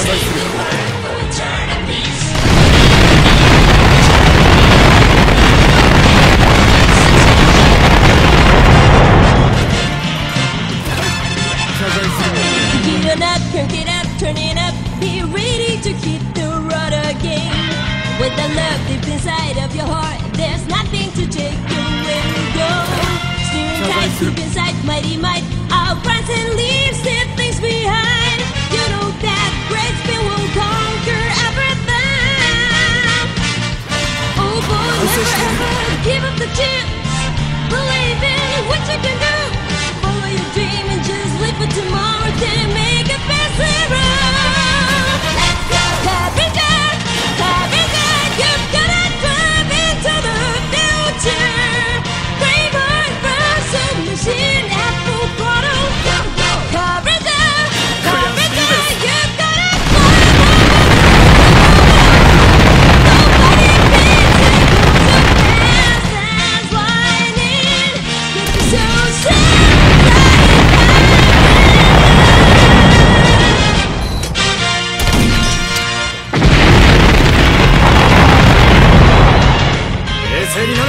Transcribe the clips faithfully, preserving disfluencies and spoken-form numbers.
罪する。 Get up, crank it up, turn it up, be ready to hit the road again. With the love deep inside of your heart, there's nothing to take you where you go. Steering tight deep inside, mighty might, outruns and leaves the things behind. You know that great speed will conquer everything. Oh boy, never ever give up the chance. Believe in what you can do. Follow your dream and just live for tomorrow. Then make it best around. Let's go. Courageous, courageous, you've gotta drive into the future. Brave heart, burst machine at full throttle. Courageous, courageous, you've gotta fly. Nobody beats it. So fast as lightning. So sad. 冷静になれ。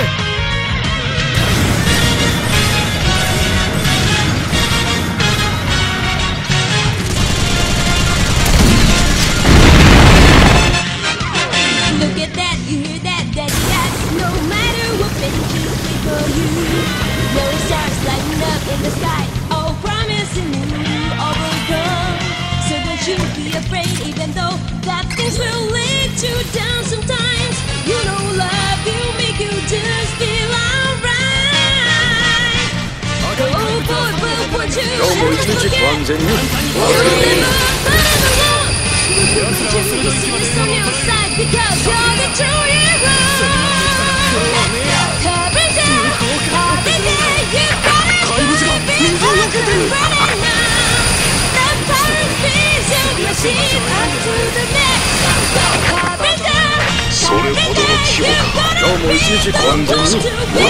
Look at that, you hear that, daddy asks. No matter what fate chooses for you, no stars lighting up in the sky, all promising you overcome. So don't you be afraid, even though that things will let you down sometimes. You know love will make you just feel alright. Go forward, but what you 今日も一日ご安全に。 on your side because you're the true hero. Courage, courage, you gotta be running now. The power is your machine up to the next. Courage, courage, you gotta 今日も一日ご安全に。 bring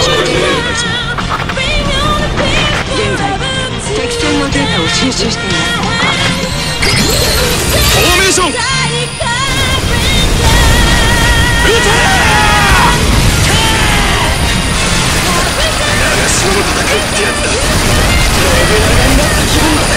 on the peace 現在 forever. 敵戦のデータを収集しています。 フォーメーション。撃て長篠の戦いってやつだ。信長になった気分だぜ。